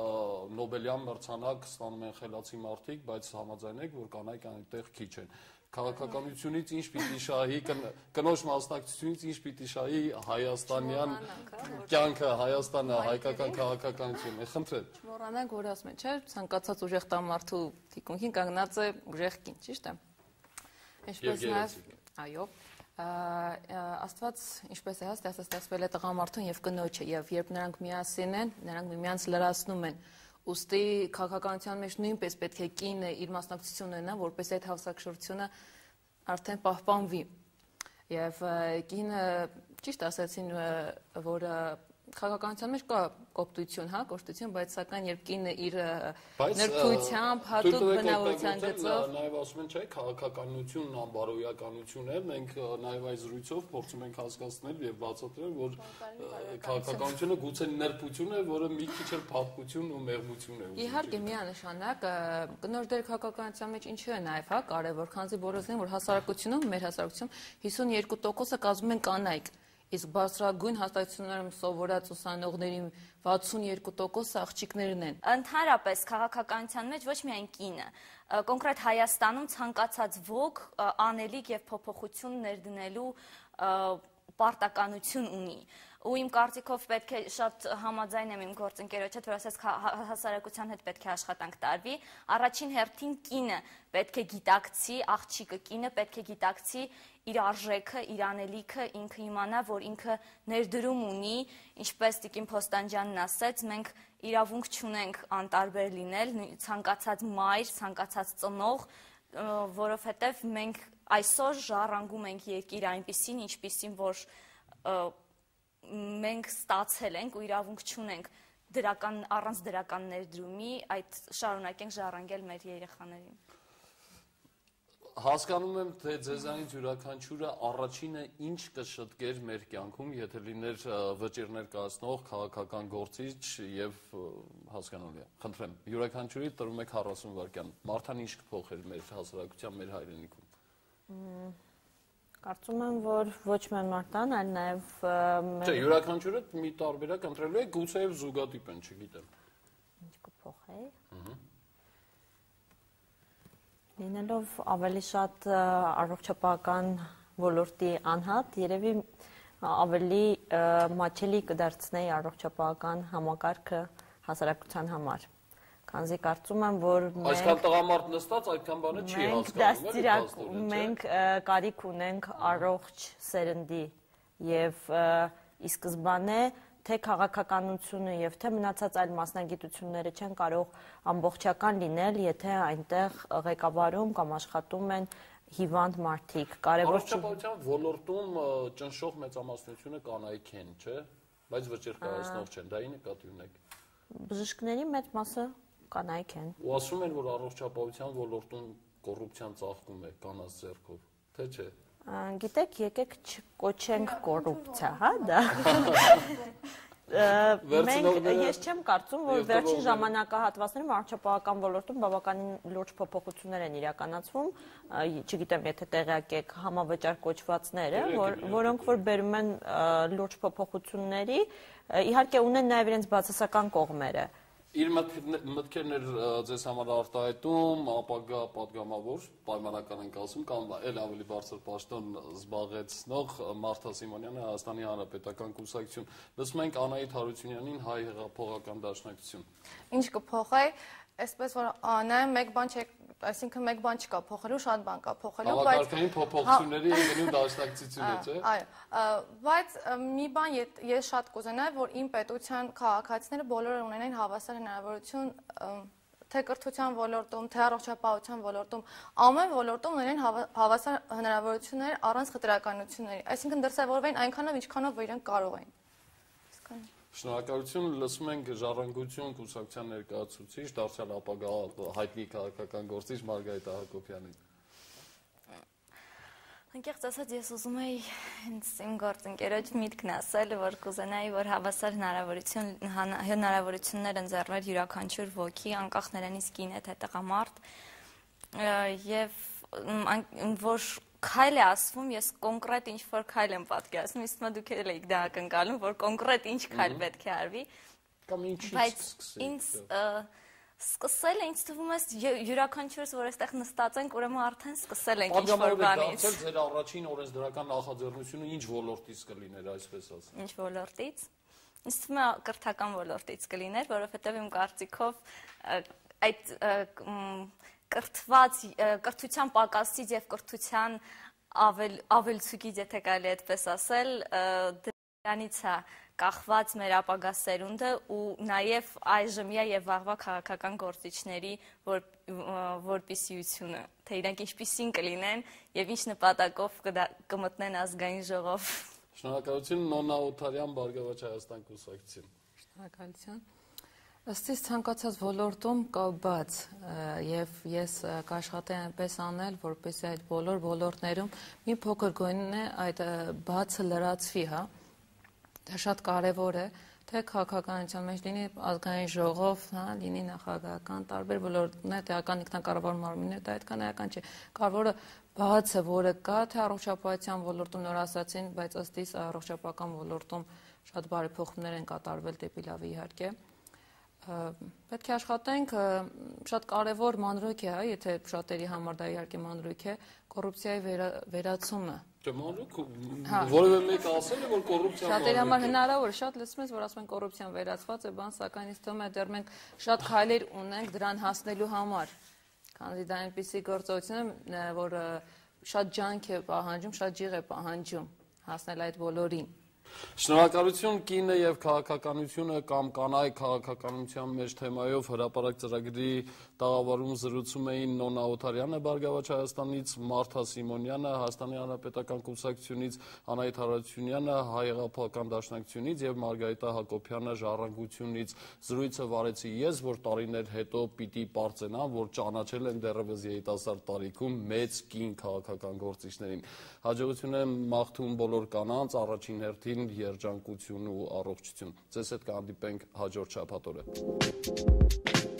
Նոբելյան մրցանակ ստանում են խելացի մարդիկ, բայց համաձայնեք, որ կանայք այնտեղ քիչ են։ Քաղաքականությունից ինչ պիտի շահի, կնոջ մասնակցությունից ինչ պիտի շահի հայաստանյան կյանքը, Հայաստանը, հայկական քաղաքականությունը, խնդրեմ։ Չմոռանանք, որ ասում են, չէ՞, ցանկացած ուժեղ տղամարդու թիկունքին կանգնած է ուժեղ կին, ճիշտ է։ Ինչպես նաև, այո, Աստված ինչպես է ստեղծվել է տղամարդուն եւ կնոջը, եւ երբ նրանք միասին են, նրանք միմյանց լրացնում են։ Ուստի քաղաքականության մեջ նույնպես պետք է կինը իր մասնակցությունը ունենա, որպես այդ հավասարակշռությունը արդեն պահպանվի։ Եվ կինը ճիշտ ասացին, որ քաղաքականության մեջ կա կոպտություն, հա, կոշտություն, բայց սակայն երբ կինը իր նրբությամբ, հատուկ բնավորության գծով նաև ասում են, չէ, քաղաքականությունն անբարոյականություն է, մենք նաև այս զրույցով փորձում ենք հասկացնել եւ բացատրել, որ քաղաքականությունը գուցե նրբություն է, որը մի քիչ էլ փափկություն ու մեղմություն է։ Իհարկե, միանշանակ կնոջ դեր քաղաքականության մեջ ինչու է նաև, հա, կարևոր, քանզի բոլորս են, որ հասարակությունում, մեր հասարակությունում 52%-ը կազմում են կանայք։ Իսկ բարձրագույն հաստատություններում սովորած ուսանողների 62%-ը աղջիկներն են։ Ընդհանրապես քաղաքականության մեջ ոչ միայն կինը, կոնկրետ Հայաստանում ցանկացած ոք անելիք եւ փոփոխություն ներդնելու պարտականություն ունի։ Ու իմ կարծիքով պետք է շատ համաձայն եմ իմ գործընկերոջ հետ, որ ասես հասարակության հետ պետք է աշխատանք տարվի։ Առաջին հերթին կինը պետք է գիտակցի, աղջիկը կինը պետք է գիտակցի իր արժեքը, իր անելիքը, ինքը իմանա, որ ինքը ներդրում ունի, ինչպես Տիկին Փոստանջյանն ասեց, մենք իրավունք չունենք անտարբեր լինել, ցանկացած մայր, ցանկացած ծնող, որովհետև մենք այսօր ժառանգում ենք երկիր այնպիսին, ինչպիսին որ մենք ստացել ենք ու իրավունք չունենք առանց դրական ներդրումի այդ շարունակենք ժառանգել մեր երեխաներին։ Հասկանում եմ, թե ձեզանից յուրաքանչյուրը առաջինը ինչ կշտկեր մեր կյանքում, եթե լիներ վճիռներ կայացնող քաղաքական գործիչ եւ հասկանալի է։ Խնդրեմ, յուրաքանչյուրի տրում եք 40 վայրկյան։ Մարդան ինչ կփոխեր մեր հասարակության, մեր հայրենիքում։ Կարծում եմ, որ ոչ միայն Մարտան, այլ նաև Չէ, յուրաքանչյուրը մի տարբերակ ընտրելու է, գուցե եւ զուգադիպ են, չգիտեմ։ Ինչ կփոխեի։ Լինելով ավելի շատ առողջապահական ոլորտի անհատ, երևի ավելի մաչելի կդարձնեի առողջապահական համակարգը հասարակության համար։ Քանզի կարծում եմ, որ այսքան տղամարդ նստած այդքան բանը չի հասկանում։ Մենք կարիք ունենք առողջ սերնդի եւ ի սկզբանե թե քաղաքականությունը եւ թե մնացած այլ մասնագիտությունները չեն կարող ամբողջական լինել, եթե այնտեղ ղեկավարում կամ աշխատում են հիվանդ մարդիկ։ Առողջապահության ոլորտում ճնշող մեծամասնությունը կանայք են, չէ՞, բայց վճռ չեն, դա ի նկատի ունեք։ Բժիշկների մեծ մասը կանայք են։ Ու ասում են, որ առողջապահության ոլորտում կոռուպցիան ծաղկում է կանանց ձեռքով, թե չէ։ Գիտեք, եկեք չկոչենք կոռուպցիա, հա, դա։ Ես չեմ կարծում, որ վերջին ժամանակահատվածներում առողջապահական ոլորտում բավականին լուրջ փոփոխություններ են իրականացվում, չգիտեմ, եթե տեղյակ եք համավճար կոչվածները, որոնք որ բերում են լուրջ փոփոխությունների, իհարկե ունեն նաև իրենց բացասական կողմերը։ Իր մտքերն էր ձեզ համար արտահայտում, ապագա պատգամավոր, պայմանական ենք ասում, կամ էլ ավելի բարձր պաշտոն զբաղեցնող Մարta Simonyan-ը Հայաստանի Հանրապետական կուսակցություն։ Լսում ենք Անահիտ Հարությունյանին, Հայ հեղափոխական դաշնակցություն։ Ինչ կփոխի, այսպես որ նայեմ մեկ բան չէ, այսինքն մեկ բան չկա փոխելու, շատ բան կա փոխելու, բայց համակարգային փոփոխությունների գնում դաշնակցությունը, չէ՞։ Այո, բայց մի բան ես շատ կուզենայի, որ իմ պետության քաղաքացիները բոլորը ունենային հավասար հնարավորություն թե կրթության ոլորտում, թե առողջապահության ոլորտում, ամեն ոլորտում ունենային հավասար հնարավորություններ առանց խտրականությունների, այսինքն դրսևորվեն այնքանով, ինչքանով որ իրենք կարող էին։ Շնորհակալություն, լսում ենք Ժառանգություն կուսակցության ներկայացուցիչ, դարձյալ ապագա հայտնի քաղաքական գործիչ Margarita Hakobyanին։ Անկեղծ ասած, ես ուզում էի հենց իմ գործընկերոջ միտքն ասել, որ կուզենայի, որ հավասար հնարավորություններ ընձեռներ յուրաքանչյուր ոգի, անկախ նրանից կին է թե տղամարդ, եւ որ քայլ է ասվում, ես կոնկրետ ինչ-որ քայլ եմ պատկերացնում, իսկ դուք էլ եք դա ակնկալում, որ կոնկրետ ինչ քայլ պետք է արվի։ Կամ ինչից սկսել։ Սկսել է ինձ թվում է յուրաքանչյուրս, որ այստեղ նստած ենք, ուրեմն արդեն սկսել ենք ինչ-որ բանից։ Պատգամավոր ձեր առաջին օրենսդրական նախաձեռնությունը ինչ ոլորտից կլիներ, այսպես ասած։ Ինչ ոլորտից։ Ինձ թվում է կրթական ոլորտից կլիներ, որովհետև իմ կարծիքով այդ կրթության պակասից եւ կրթության ավելցուկից, եթե կարելի այդպես ասել, դրանից է կախված մեր ապագա սերունդը ու նաեւ այժմյա եւ վաղվա քաղաքական գործիչների որպիսիությունը, թե իրանք ինչպիսին կլինեն եւ ինչ նպատակով կմտնեն ազգային ժողով։ Շնորհակալություն, Նոնա Օտարյան, Բարգավաճ Հայաստան կուսակցություն։ Շնորհակալություն։ Ըստ իս ցանկացած ոլորտում կա բաց եւ ես կաշխատեի այնպես անել, որպեսզի այդ բոլոր ոլորտներում մի փոքր գույնն է այդ բացը լրացվի, հա։ Դա շատ կարեւոր է, թե քաղաքականության մեջ լինի ազգային ժողով, հա, լինի նախագահական, տարբեր ոլորտներ, տեղական ինքնակառավարման մարմիններ, դա այդքան էական չէ։ Կարևորը բացը, որը կա, թե առողջապահության ոլորտում նոր ասացին, բայց ըստ իս առողջապահական ոլորտում շատ բարեփոխումներ են կատարվել դեպի լավ իհարկե։ Պետք է աշխատենք, շատ կարևոր մանրույք է, եթե շատերի համար դա իհարկե մանրույք է, կոռուպցիայի վերացումը։ Չէ, մանրույք, որևէ մեկը ասել է, որ կոռուպցիան շատերի համար հնարավոր, շատ լսում ես, որ ասում են կոռուպցիան վերացված է, բան, սակայն ինձ թվում է դեռ մենք շատ քայլեր ունենք դրան հասնելու համար, քանի դա այնպիսի գործողություն է, որ շատ ջանք է պահանջում, շատ ջիղ է պահանջում հասնել այդ բոլորին։ Շնորհակալություն, կինը եւ քաղաքականությունը կամ կանայք քաղաքականության մեջ թեմայով հրապարակ ծրագրի տաղավարում զրուցում էին Նոնա Օտարյանը Բարգավաճ Հայաստանից, Մարta Simonyan-ը Հայաստանի Հանրապետական կուսակցությունից, Անահիտ Հարությունյանը Հայ հեղափոխական դաշնակցությունից եւ Margarita Hakobyan-ը Ժառանգությունից։ Զրույցը վարեցի ես, որ տարիներ հետո պիտի պարծենամ, որ ճանաչել եմ դեռևս երիտասարդ տարիքում մեծ կին քաղաքական գործիչներին։ Հաջողություն եմ մաղթում բոլոր կանանց, առաջին հերթին երջանկություն ու առողջություն։ Ձեզ հետ կհանդիպենք հաջորդ շաբաթ օրը։